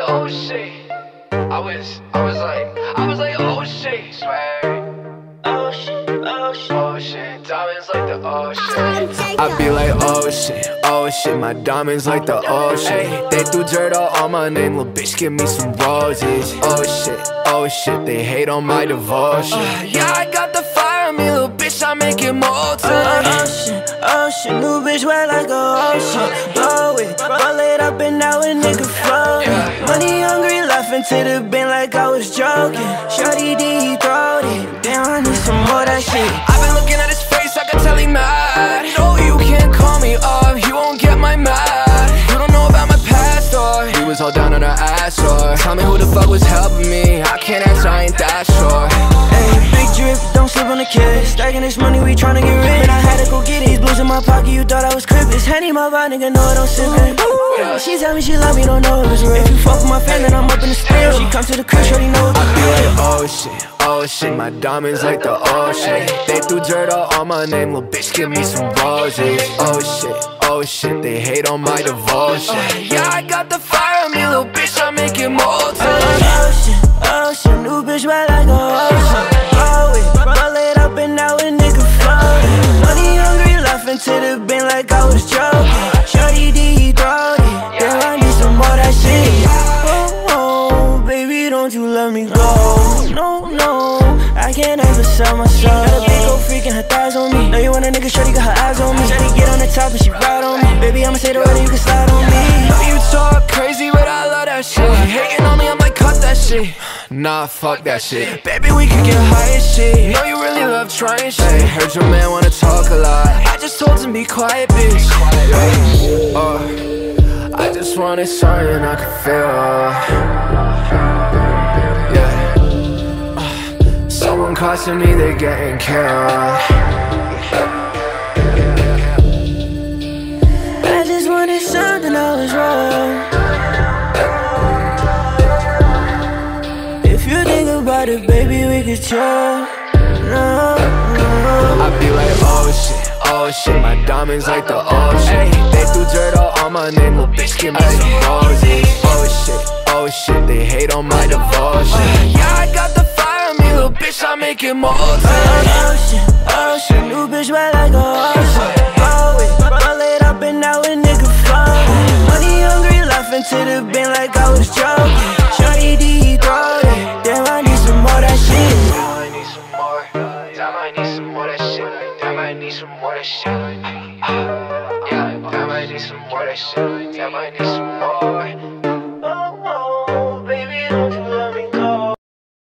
oh shit. I was like, oh shit, swear. Oh shit, oh shit, oh shit. Diamonds like the ocean. I be like, oh shit, my diamonds like the ocean. They threw dirt all on my name, little bitch, give me some roses. Oh shit, they hate on my devotion. Yeah, I got the fire on me, little bitch, I make it molten. Oh shit, new bitch wet like a ocean. Blow it, roll it up and now a nigga floating. Money hungry, laughing to the bin like I was joking. Shorty deep throated, damn I need some more that shit. I've been looking at his face, I can tell he mad. No, you can't call me up, you won't get my mad. You don't know about my past, or he was all down on her ass, or tell me who the fuck was helping me. I can't answer, I ain't that sure. Hey, big drip, don't sleep on the kids. Stacking this money, we tryna get rich. And I had to go get it, these blues in my pocket, you thought I was crib. It's Henny, my vibe, nigga, know I don't sip it. She tell me she love me, don't know it was real. If you fuck with my fan, then I'm up in the spill. She come to the crib, shorty know it. I be like, oh shit, my diamonds like the ocean. They threw dirt all on my name, little bitch, give me some roses. Oh shit, they hate on my devotion. Yeah, I got the fire on me, little bitch, I make it molten. Oh shit, new bitch wet like a ocean. Roll it up and now a nigga floating. Money hungry, laughing to the bin like I was joking. Shorty deep throated, damn I need some more that shit. Oh, baby, don't you let me go. No, I can't ever sell my soul. Got a big old freak and her thighs on me. Know you want a nigga, shorty got her eyes on me. Shorty get on the top and she ride on me. Baby, I'ma say the word and you can slide on me. Know you talk crazy, but I love that shit. Hating on me, I'm like, cut that shit. Nah, fuck that shit. Baby, we could get high as shit. Know you really love trying shit. Heard your man wanna talk a lot. I just told him be quiet, bitch. I just wanted something I could feel. Someone costing me, they getting killed. I just wanted something I was wrong. If you think about it, baby, we could chill. No. I be like, oh shit, my diamonds like the ocean. They threw dirt all on my name, little bitch, give me some roses. Oh shit, they hate on my devotion. Yeah, I got the fire on me, little bitch, I make it molten. Oh shit, new bitch wet like a ocean. Roll it up and now a nigga floating. Money hungry, laughing to the bin like I was joking. Shorty deep throated, damn I need some more that shit. Damn I need some more, damn I need some more that shit. Damn I need some more that shit. Yeah, damn I need some more that shit. Damn I need some more.